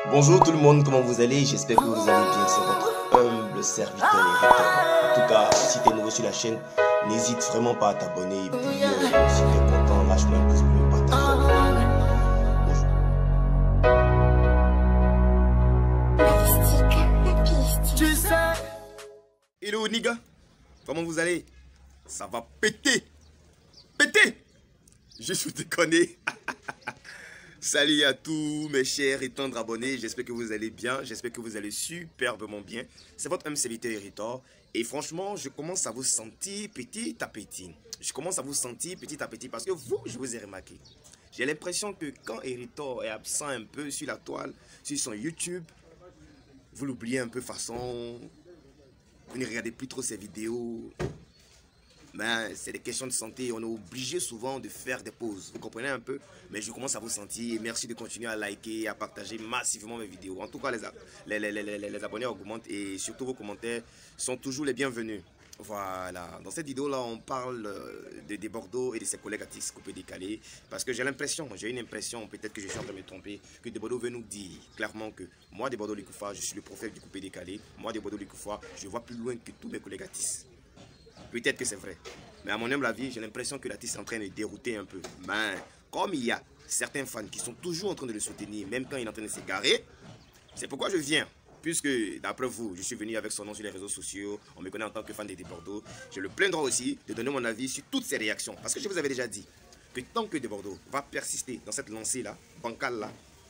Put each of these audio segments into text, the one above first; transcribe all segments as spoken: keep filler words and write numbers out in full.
Bonjour tout le monde, comment vous allez? J'espère que vous allez bien, c'est votre humble serviteur Héritor. En tout cas, si tu es nouveau sur la chaîne, n'hésite vraiment pas à t'abonner. Et puis, euh, si tu es content, lâche-moi un pouce bleu, partage. Bonjour. Tu sais. Hello nigga, comment vous allez? Ça va péter. Péter. Je suis déconné. Salut à tous mes chers et tendres abonnés, j'espère que vous allez bien, j'espère que vous allez superbement bien. C'est votre M C V T Héritor et franchement, je commence à vous sentir petit à petit. Je commence à vous sentir petit à petit parce que vous, je vous ai remarqué. J'ai l'impression que quand Héritor est absent un peu sur la toile, sur son YouTube, vous l'oubliez un peu façon, vous ne regardez plus trop ses vidéos. Ben, c'est des questions de santé, on est obligé souvent de faire des pauses, vous comprenez un peu? Mais je commence à vous sentir et merci de continuer à liker et à partager massivement mes vidéos. En tout cas, les, les, les, les, les abonnés augmentent et surtout vos commentaires sont toujours les bienvenus. Voilà, dans cette vidéo-là, on parle de, de Bordeaux et de ses collègues artistes coupés décalés. Parce que j'ai l'impression, j'ai une impression, peut-être que je suis en train de me tromper, que de Bordeaux veut nous dire clairement que moi, de Bordeaux Likoufa, je suis le prophète du coupé décalé. Moi, de Bordeaux Likoufa, je vois plus loin que tous mes collègues artistes. Peut-être que c'est vrai. Mais à mon humble avis, j'ai l'impression que l'artiste est en train de dérouter un peu. Mais comme il y a certains fans qui sont toujours en train de le soutenir, même quand il est en train de s'égarer, c'est pourquoi je viens. Puisque, d'après vous, je suis venu avec son nom sur les réseaux sociaux, on me connaît en tant que fan de Bordeaux. J'ai le plein droit aussi de donner mon avis sur toutes ces réactions. Parce que je vous avais déjà dit que tant que de Bordeaux va persister dans cette lancée-là, bancale-là,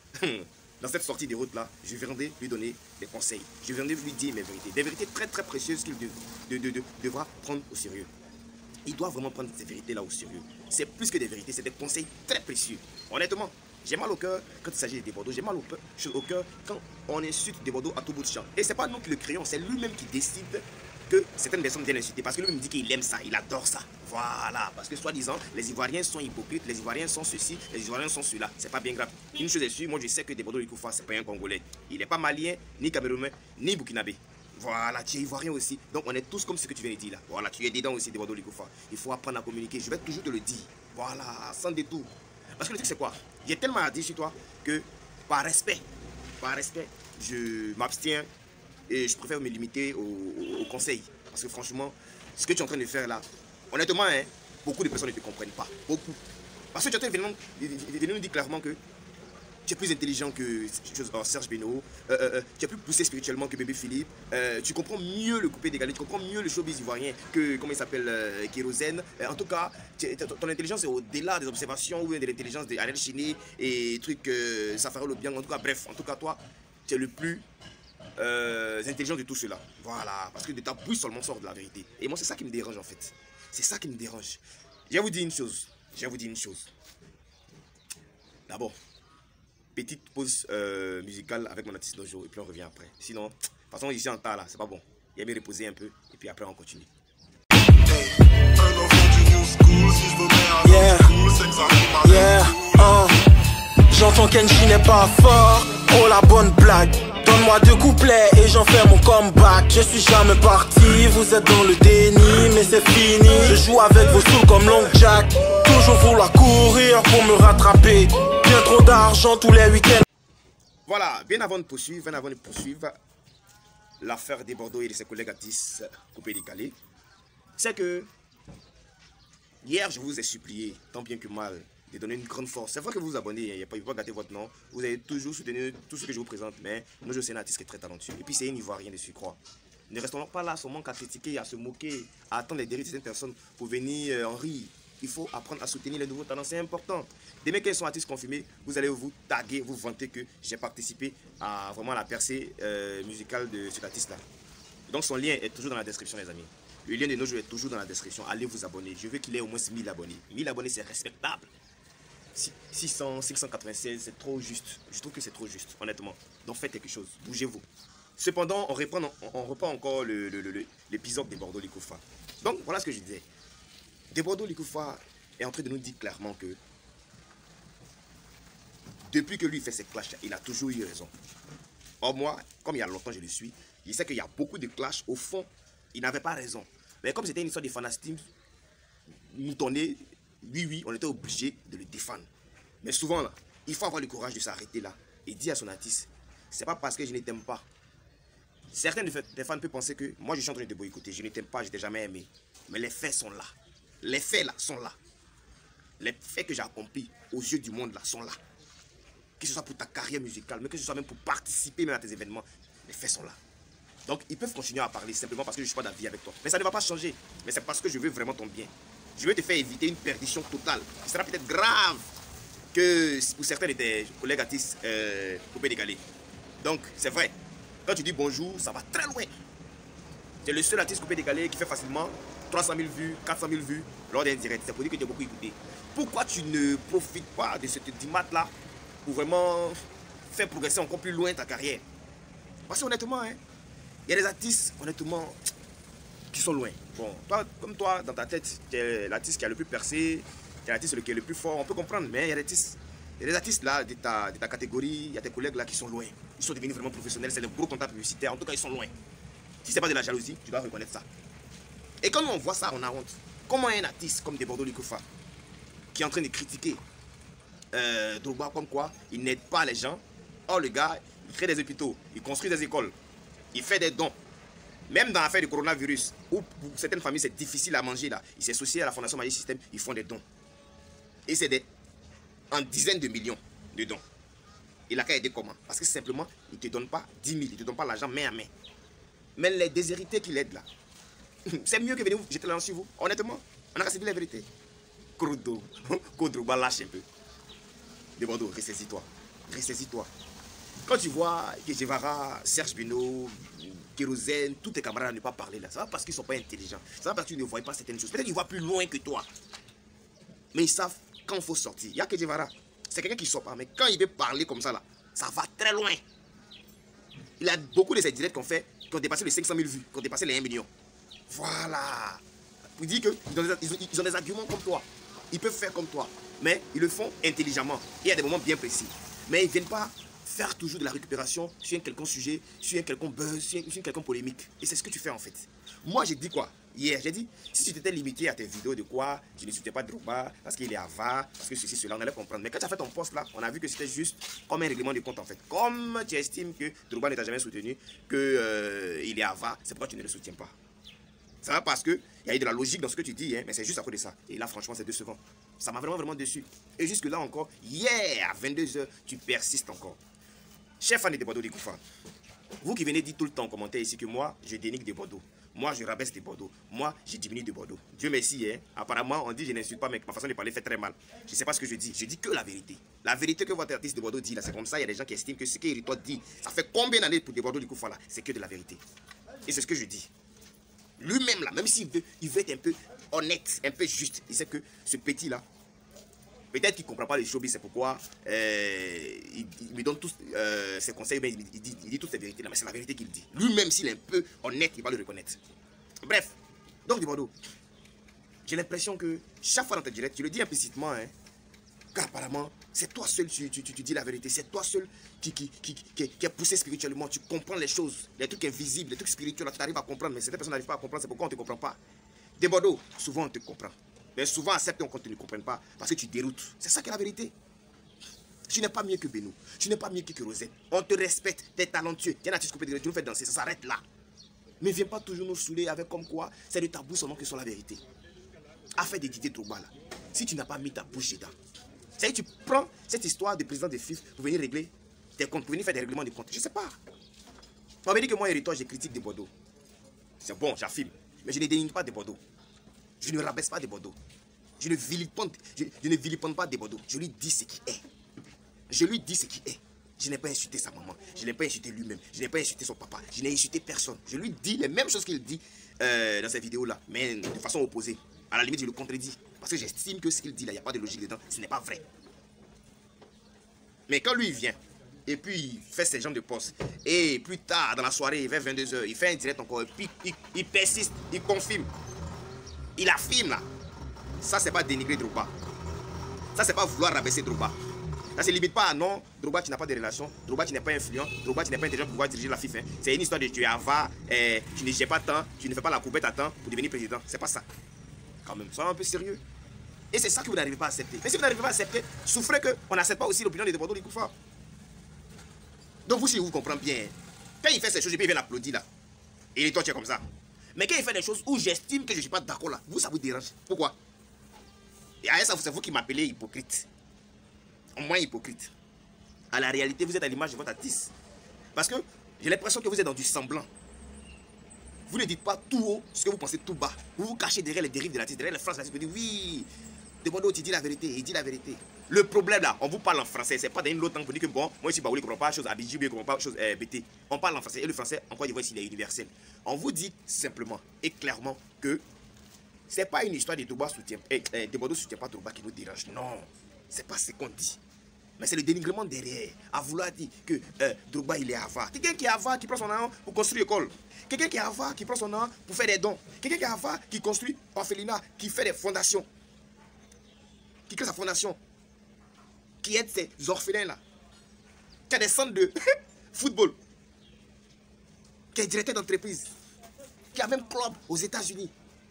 dans cette sortie de route-là, je viendrai lui donner des conseils. Je viendrai lui dire mes vérités. Des vérités très très précieuses qu'il de, de, de, de, devra prendre au sérieux. Il doit vraiment prendre ces vérités-là au sérieux. C'est plus que des vérités, c'est des conseils très précieux. Honnêtement, j'ai mal au cœur quand il s'agit de Bordeaux. J'ai mal au cœur quand on insulte des Bordeaux à tout bout de champ. Et c'est pas nous qui le créons, c'est lui-même qui décide que certaines personnes viennent insulter. Parce que lui me dit qu'il aime ça, il adore ça. Voilà, parce que soi-disant, les Ivoiriens sont hypocrites, les Ivoiriens sont ceci, les Ivoiriens sont cela. C'est pas bien grave. Une chose est sûre, moi je sais que des Bordeaux Likoufa, c'est pas un Congolais. Il n'est pas malien, ni camerounais, ni burkinabé. Voilà, tu es ivoirien aussi. Donc on est tous comme ce que tu viens de dire là. Voilà, tu es dedans aussi des Bordeaux Likoufa. Il faut apprendre à communiquer. Je vais toujours te le dire. Voilà, sans détour. Parce que le truc c'est quoi? J'ai tellement à dire sur toi que par respect, par respect, je m'abstiens et je préfère me limiter au, au, au conseil. Parce que franchement, ce que tu es en train de faire là, honnêtement, hein, beaucoup de personnes ne te comprennent pas. Beaucoup. Parce que tu es en train de venir nous dire clairement que tu es plus intelligent que oh, Serge Beno, euh, euh, tu es plus poussé spirituellement que Bébé Philippe, euh, tu comprends mieux le coupé décalé, tu comprends mieux le showbiz ivoirien que, comment il s'appelle, euh, Kérosène. Euh, en tout cas, ton intelligence est au-delà des observations ou de l'intelligence d'Ariel Chini et trucs, euh, Safari Lobiang. En tout cas, bref, en tout cas, toi, tu es le plus euh, intelligent de tout cela. Voilà, parce que de ta bouche seulement sort de la vérité. Et moi, c'est ça qui me dérange en fait. C'est ça qui me dérange. Je vais vous dire une chose. Je vais vous dire une chose. D'abord, petite pause euh, musicale avec mon artiste Nojo et puis on revient après. Sinon, de toute façon, ici en tas là, c'est pas bon. Il y a bien reposer un peu et puis après on continue. Yeah, yeah, uh. J'entends qu'Enchi n'est pas fort. Oh la bonne blague. Donne-moi deux couplets et j'en fais mon comeback. Je suis jamais parti, vous êtes dans le déni, mais c'est fini. Je joue avec vos sous comme Long Jack. Toujours vouloir courir pour me rattraper. Bien trop d'argent tous les week-ends. Voilà, bien avant de poursuivre, bien avant de poursuivre l'affaire des Bordeaux et de ses collègues artistes coupés décalés, c'est que hier je vous ai supplié, tant bien que mal, de donner une grande force. C'est vrai que vous vous abonnez, il n'y a pas, pas gâter votre nom. Vous avez toujours soutenu tout ce que je vous présente, mais nous, je suis un artiste qui est très talentueux. Et puis, c'est un Ivoirien de surcroît. Ne restons pas là seulement qu'à critiquer, à se moquer, à attendre les dérives de certaines personnes pour venir euh, en rire. Il faut apprendre à soutenir les nouveaux talents, c'est important. Dès qu'ils sont artistes confirmés, vous allez vous taguer, vous vanter que j'ai participé à vraiment la percée euh, musicale de cet artiste-là. Donc, son lien est toujours dans la description, les amis. Le lien de nos jeux est toujours dans la description. Allez vous abonner. Je veux qu'il ait au moins mille abonnés. mille abonnés, c'est respectable. six cents, six cent quatre-vingt-seize, c'est trop juste. Je trouve que c'est trop juste, honnêtement. Donc faites quelque chose, bougez-vous. Cependant, on reprend, on, on reprend encore l'épisode des Bordeaux Likoufa. Donc voilà ce que je disais. Des Bordeaux Likoufa est en train de nous dire clairement que depuis que lui fait ses clashs, il a toujours eu raison. Or moi, comme il y a longtemps je le suis, je sais qu'il y a beaucoup de clashs. Au fond, il n'avait pas raison. Mais comme c'était une histoire de fanatisme, nous tournait. Oui, oui, on était obligé de le défendre. Mais souvent, là, il faut avoir le courage de s'arrêter là et dire à son artiste c'est pas parce que je ne t'aime pas. Certains des fans peuvent penser que moi je suis en train de te boycotter, je ne t'aime pas, je t'ai jamais aimé. Mais les faits sont là. Les faits là sont là. Les faits que j'ai accomplis aux yeux du monde là sont là. Que ce soit pour ta carrière musicale, mais que ce soit même pour participer même à tes événements, les faits sont là. Donc ils peuvent continuer à parler simplement parce que je ne suis pas d'avis avec toi. Mais ça ne va pas changer. Mais c'est parce que je veux vraiment ton bien. Je veux te faire éviter une perdition totale. Ce sera peut-être grave que pour certains de tes collègues artistes euh, coupés décalés. Donc c'est vrai. Quand tu dis bonjour, ça va très loin. Tu es le seul artiste coupé décalé qui fait facilement trois cent mille vues, quatre cent mille vues lors d'un direct. C'est pour dire que tu as beaucoup écouté. Pourquoi tu ne profites pas de cette dimat là pour vraiment faire progresser encore plus loin ta carrière? Parce que honnêtement, hein, il y a des artistes, honnêtement, qui sont loin. Bon, toi, comme toi, dans ta tête, tu es l'artiste qui a le plus percé, tu es l'artiste qui est le plus fort, on peut comprendre, mais il y a des artistes, il y a des artistes là de ta, de ta catégorie, il y a tes collègues là qui sont loin. Ils sont devenus vraiment professionnels, c'est des gros contacts publicitaires, en tout cas ils sont loin. Si c'est pas de la jalousie, tu dois reconnaître ça. Et quand on voit ça, on a honte. Comment un artiste comme Debordo Likoufa, qui est en train de critiquer euh, Drogba comme quoi il n'aide pas les gens, or le gars, il crée des hôpitaux, il construit des écoles, il fait des dons. Même dans l'affaire du coronavirus, où pour certaines familles c'est difficile à manger là, il s'est associé à la Fondation Magic System, ils font des dons. Et c'est des en dizaines de millions de dons. Il a qu'à aider comment? Parce que simplement, il ne te donne pas dix mille, il ne te donne pas l'argent main à main. Mais les déshérités qu'il aide là, c'est mieux que venir vous jeter l'argent sur vous. Honnêtement, on a qu'à se dire la vérité. Crodo, Kodrouba lâche un peu. Debordo, ressaisis-toi. Ressaisis-toi. Quand tu vois que Guevara, Serge Bino, Kérosène, tous tes camarades ne pas parler là, ça va parce qu'ils ne sont pas intelligents. Ça va parce que tu ne vois pas certaines choses. Peut-être qu'ils voient plus loin que toi. Mais ils savent quand il faut sortir. Il y a que Guevara. C'est quelqu'un qui ne sort pas. Mais quand il veut parler comme ça là, ça va très loin. Il a beaucoup de ces directs qu'on fait, qui ont dépassé les cinq cent mille vues, qui ont dépassé les un million. Voilà. Pour dire qu'ils ont, ils ont, ils ont des arguments comme toi. Ils peuvent faire comme toi. Mais ils le font intelligemment. Et il y a des moments bien précis. Mais ils ne viennent pas faire toujours de la récupération sur un quelconque sujet, sur un quelconque buzz, sur une quelconque polémique. Et c'est ce que tu fais en fait. Moi j'ai dit quoi? Hier, j'ai dit, si tu t'étais limité à tes vidéos de quoi, je ne soutiens pas Drogba, parce qu'il est avare, parce que ceci, cela, on allait comprendre. Mais quand tu as fait ton post là, on a vu que c'était juste comme un règlement de compte en fait. Comme tu estimes que Drogba ne t'a jamais soutenu, qu'il euh, est avare, c'est pourquoi tu ne le soutiens pas. Ça va parce qu'il y a eu de la logique dans ce que tu dis, hein, mais c'est juste à cause de ça. Et là, franchement, c'est décevant. Ça m'a vraiment, vraiment déçu. Et jusque là encore, hier, à vingt-deux heures, tu persistes encore. Chef fan de Debordo Likoufa, vous qui venez dire tout le temps en commentaire ici que moi, je dénigre Debordo. Moi, je rabaisse Debordo. Moi, je diminue Debordo. Dieu merci, hein. Apparemment, on dit je n'insulte pas, mais ma façon de parler fait très mal. Je ne sais pas ce que je dis. Je dis que la vérité. La vérité que votre artiste Debordo dit, là, c'est comme ça. Il y a des gens qui estiment que ce qu'Héritoire dit, ça fait combien d'années pour Debordo Likoufa, là, c'est que de la vérité. Et c'est ce que je dis. Lui-même, là, même s'il veut, il veut être un peu honnête, un peu juste, il sait que ce petit-là, peut-être qu'il ne comprend pas les showbiz, c'est pourquoi euh, il, il me donne tous euh, ses conseils, mais il, il, dit, il dit toutes ces vérités-là, mais c'est la vérité qu'il dit. Lui-même, s'il est un peu honnête, il va le reconnaître. Bref, donc Debordo, j'ai l'impression que chaque fois dans tes directs, tu le dis implicitement, hein, qu'apparemment, c'est toi seul, tu, tu, tu, tu dis la vérité, c'est toi seul qui, qui, qui, qui, qui est poussé spirituellement, tu comprends les choses, les trucs invisibles, les trucs spirituels, tu arrives à comprendre, mais certaines personnes n'arrivent pas à comprendre, c'est pourquoi on ne te comprend pas. Debordo, souvent on te comprend. Mais souvent, acceptons qu'on ne te comprenne pas parce que tu déroutes. C'est ça qui est la vérité. Tu n'es pas mieux que Beno. Tu n'es pas mieux que Kérosène. On te respecte, tu es talentueux. Tu es un artiste coupé de tu nous fais danser, ça s'arrête là. Mais viens pas toujours nous saouler avec comme quoi c'est le tabou seulement qui sont la vérité. Affaire de Didier Drogba là. Si tu n'as pas mis ta bouche dedans, c'est-à-dire tu prends cette histoire de président de F I F pour venir régler tes comptes, pour venir faire des règlements de comptes. Je ne sais pas. On m'a dit que moi, Héritoire, je critique Debordo. C'est bon, j'affirme. Mais je ne dénigre pas Debordo. Je ne rabaisse pas Debordo. Je ne vilipende, je, je ne vilipende pas Debordo. Je lui dis ce qui est. Je lui dis ce qui est. Je n'ai pas insulté sa maman. Je n'ai pas insulté lui-même. Je n'ai pas insulté son papa. Je n'ai insulté personne. Je lui dis les mêmes choses qu'il dit euh, dans ces vidéos-là, mais de façon opposée. À la limite, je le contredis. Parce que j'estime que ce qu'il dit là, il n'y a pas de logique dedans. Ce n'est pas vrai. Mais quand lui il vient, et puis il fait ses jambes de poste, et plus tard dans la soirée, vers vingt-deux heures, il fait un direct encore, et puis il, il persiste, il confirme. Il affirme là. Ça, c'est pas dénigrer Drogba. Ça, c'est pas vouloir rabaisser Drogba. Ça, se limite pas à non, Drogba, tu n'as pas de relation. Drogba, tu n'es pas influent. Drogba, tu n'es pas intelligent pour pouvoir diriger la F I F. Hein. C'est une histoire de tu es avare, eh, tu ne gères pas tant, tu ne fais pas la coupette à temps pour devenir président. C'est pas ça. Quand même, soyez un peu sérieux. Et c'est ça que vous n'arrivez pas à accepter. Mais si vous n'arrivez pas à accepter, souffrez qu'on n'accepte pas aussi l'opinion de Debordo Likoufa. Donc vous, si vous comprenez bien, quand il fait ces choses, il vient l'applaudir là. Et toi, tu es comme ça. Mais quand il fait des choses où j'estime que je ne suis pas d'accord là, vous, ça vous dérange. Pourquoi? Et à ça, c'est vous qui m'appelez hypocrite. Au moins hypocrite. À la réalité, vous êtes à l'image de votre artiste. Parce que j'ai l'impression que vous êtes dans du semblant. Vous ne dites pas tout haut ce que vous pensez tout bas. Vous vous cachez derrière les dérives de l'artiste, derrière les phrases de l'artiste. Vous dites oui, Debordo, tu dis la vérité, il dit la vérité. Le problème là, on vous parle en français, c'est pas dans une autre langue pour dire que bon, moi ici, bah, vous ne comprenez pas chose, Abidji, vous ne comprenez pas chose, euh, B T. On parle en français et le français, encore une fois, ici, il est universel. On vous dit simplement et clairement que c'est pas une histoire de Drogba soutien, eh, eh, Debordo soutient pas Drogba qui nous dérange. Non, c'est pas ce qu'on dit. Mais c'est le dénigrement derrière, à vouloir dire que euh, Drogba il est avare. Quelqu'un qui est avare, qui prend son argent pour construire l'école. Quelqu'un qui est avare, qui prend son argent pour faire des dons. Quelqu'un qui est avare, qui construit orphelinat, qui fait des fondations. Qui crée sa fondation. Qui aide ces orphelins là. Qui a des centres de football. Qui est directeur d'entreprise. Qui a même club aux États-Unis.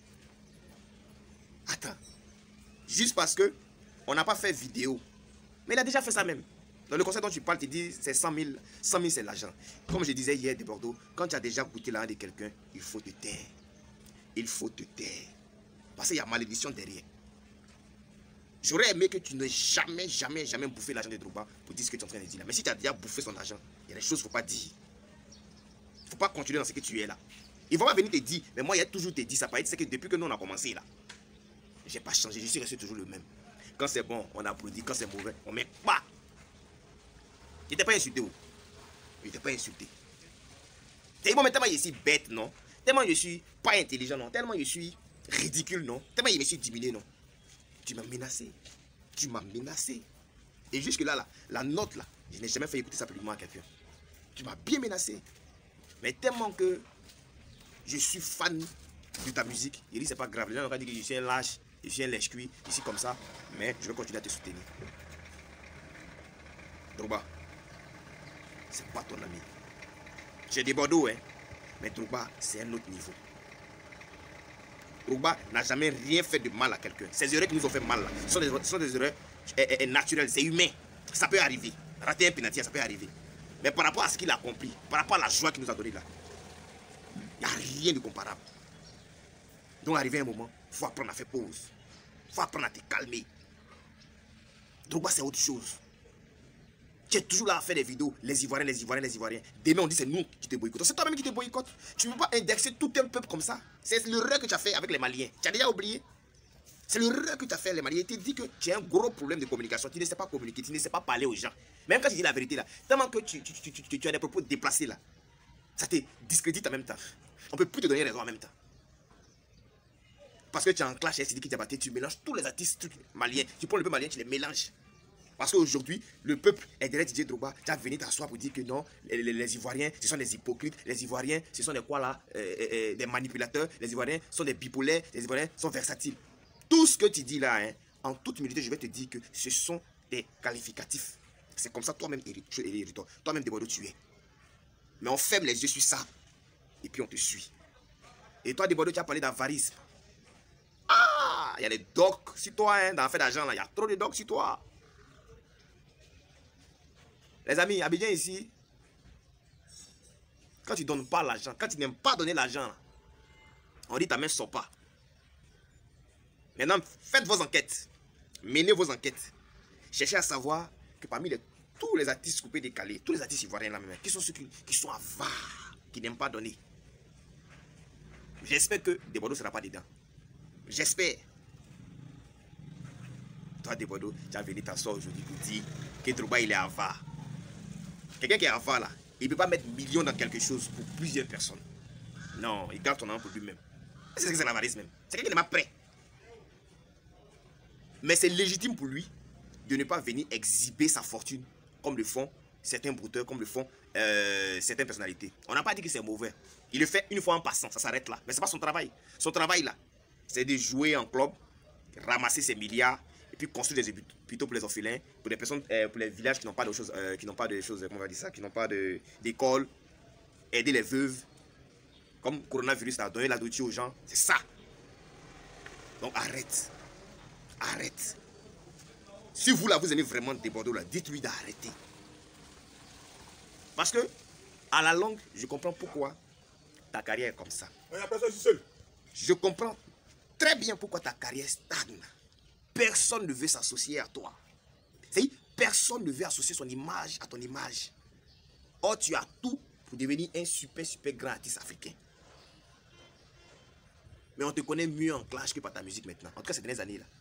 Attends. Juste parce que on n'a pas fait vidéo. Mais il a déjà fait ça même. Dans le conseil dont tu parles, tu dis c'est cent mille. cent mille c'est l'argent. Comme je disais hier de Bordeaux, quand tu as déjà goûté l'argent de quelqu'un, il faut te taire. Il faut te taire. Parce qu'il y a malédiction derrière. J'aurais aimé que tu n'aies jamais, jamais, jamais bouffé l'argent de Drogba pour dire ce que tu es en train de dire là. Mais si tu as déjà bouffé son argent, il y a des choses qu'il ne faut pas dire. Il ne faut pas continuer dans ce que tu es là. Ils vont pas venir te dire, mais moi, il y a toujours te dit ça. C'est que depuis que nous on a commencé là, je n'ai pas changé, je suis resté toujours le même. Quand c'est bon, on applaudit. Quand c'est mauvais, on met pas. Il n'était pas insulté. Oh. Il n'était pas insulté. C'est bon, mais tellement je suis bête, non? Tellement je suis pas intelligent, non? Tellement je suis ridicule, non? Tellement je me suis diminué, non? Tu m'as menacé. Tu m'as menacé. Et jusque là, là, la note là, je n'ai jamais fait écouter ça publiquement à quelqu'un. Tu m'as bien menacé. Mais tellement que je suis fan de ta musique, il dit c'est pas grave. Les gens vont dire que je suis un lâche, je suis un lèche-cuit, ici comme ça. Mais je vais continuer à te soutenir. Drogba, c'est pas ton ami. J'ai des Bordeaux, hein. Mais Drogba, c'est un autre niveau. Drogba n'a jamais rien fait de mal à quelqu'un. Ces erreurs qui nous ont fait mal là, ce sont des, ce sont des erreurs eh, eh, naturelles, c'est humain. Ça peut arriver. Rater un pénalty, ça peut arriver. Mais par rapport à ce qu'il a accompli, par rapport à la joie qu'il nous a donnée là, il n'y a rien de comparable. Donc arrivé un moment, il faut apprendre à faire pause. Il faut apprendre à te calmer. Drogba c'est autre chose. Tu es toujours là à faire des vidéos, les Ivoiriens, les Ivoiriens, les Ivoiriens. Demain on dit c'est nous qui te boycottons. C'est toi-même qui te boycotte. Tu ne peux pas indexer tout un peuple comme ça. C'est l'erreur que tu as fait avec les Maliens. Tu as déjà oublié. C'est l'erreur que tu as fait avec les Maliens. Tu te dis que tu as un gros problème de communication. Tu ne sais pas communiquer, tu ne sais pas parler aux gens. Même quand tu dis la vérité là, tellement que tu, tu, tu, tu, tu as des propos déplacés là, ça te discrédite en même temps. On ne peut plus te donner raison en même temps. Parce que tu es en clash avec Sidiki Diabaté, tu mélanges tous les artistes maliens. Tu prends le peuple malien, tu les mélanges. Parce qu'aujourd'hui, le peuple est derrière Didier Drogba. Tu as venu t'asseoir pour dire que non, les, les, les Ivoiriens, ce sont des hypocrites. Les Ivoiriens, ce sont des quoi là euh, euh, des manipulateurs. Les Ivoiriens sont des bipolaires. Les Ivoiriens sont versatiles. Tout ce que tu dis là, hein, en toute humilité, je vais te dire que ce sont des qualificatifs. C'est comme ça, toi-même, toi-même, Debordo, tu es. Mais on ferme les yeux sur ça. Et puis on te suit. Et toi, Debordo, tu as parlé d'avarisme. Ah, il y a des docs sur toi, hein, dans l'affaire d'argent là. Il y a trop de docs sur toi. Les amis, Abidjan ici, quand tu ne donnes pas l'argent, quand tu n'aimes pas donner l'argent, on dit ta main ne sort pas. Maintenant, faites vos enquêtes. Menez vos enquêtes. Cherchez à savoir que parmi les, tous les artistes coupés décalés, tous les artistes ivoiriens là même, qui sont ceux qui, qui sont avares, qui n'aiment pas donner. J'espère que Debordo ne sera pas dedans. J'espère. Toi, Debordo, tu as venu t'asseoir aujourd'hui pour dire que Drogba il est avare. Quelqu'un qui est avare là, il ne peut pas mettre millions dans quelque chose pour plusieurs personnes. Non, il garde ton argent pour lui-même. C'est ce que c'est l'avarisme même. C'est quelqu'un qui n'est pas prêt. Mais c'est légitime pour lui de ne pas venir exhiber sa fortune comme le font certains brouteurs, comme le font euh, certaines personnalités. On n'a pas dit que c'est mauvais. Il le fait une fois en passant, ça s'arrête là. Mais ce n'est pas son travail. Son travail là, c'est de jouer en club, ramasser ses milliards, et puis construire des hôpitaux pour les orphelins, pour les personnes, euh, pour les villages qui n'ont pas de choses, euh, qui n'ont pas de choses, comment on va dire ça, qui n'ont pas d'école, aider les veuves, comme coronavirus a donné la nourriture aux gens, c'est ça. Donc arrête, arrête. Si vous là vous aimez vraiment Debordo là, dites-lui d'arrêter. Parce que, à la longue, je comprends pourquoi ta carrière est comme ça. Il n'y a personne ici seul. Je comprends très bien pourquoi ta carrière stagne. Personne ne veut s'associer à toi. C'est-à-dire, personne ne veut associer son image à ton image. Or, tu as tout pour devenir un super, super grand artiste africain. Mais on te connaît mieux en clash que par ta musique maintenant. En tout cas, ces dernières années-là.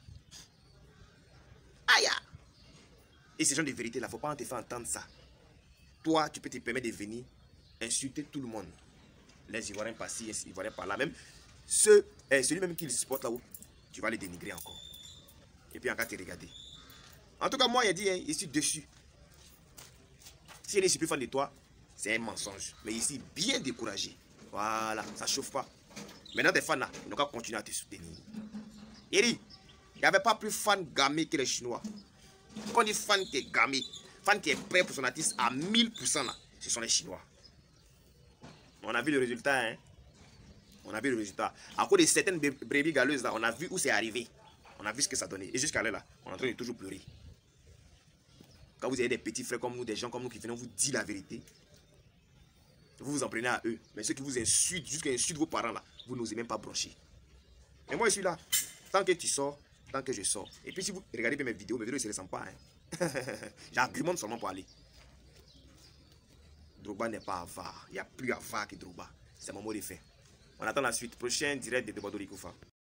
Aïe! Et ces gens de vérité là, il ne faut pas te faire entendre ça. Toi, tu peux te permettre de venir insulter tout le monde. Les Ivoiriens par-ci, les Ivoiriens par-là. Même ceux, eh, celui même qui le supporte là-haut, tu vas les dénigrer encore. Et puis encore te regarder. En tout cas, moi, il a dit, hein, je suis dessus. Si je ne suis plus fan de toi, c'est un mensonge. Mais ici, bien découragé. Voilà, ça ne chauffe pas. Maintenant, tes fans là, ils n'ont qu'à continuer à te soutenir. Il dit, il n'y avait pas plus fan gamé que les Chinois. Quand on dit fan qui est gamé, fan qui est prêt pour son artiste à mille pour cent là, ce sont les Chinois. On a vu le résultat, hein. On a vu le résultat. À cause de certaines brebis galeuses là, on a vu où c'est arrivé. On a vu ce que ça donnait. Et jusqu'à là, là, on est en train de toujours pleurer. Quand vous avez des petits frères comme nous, des gens comme nous qui viennent vous dire la vérité, vous vous en prenez à eux. Mais ceux qui vous insultent, jusqu'à insultent vos parents là, vous n'osez même pas broncher. Et moi je suis là. Tant que tu sors, tant que je sors. Et puis si vous regardez bien mes vidéos, mes vidéos ne se ressemblent pas. Hein. J'argumente seulement pour aller. Drogba n'est pas avare. Il n'y a plus avare que Drogba. C'est mon mot de fin. On attend la suite. Prochain direct de Debado Likoufa.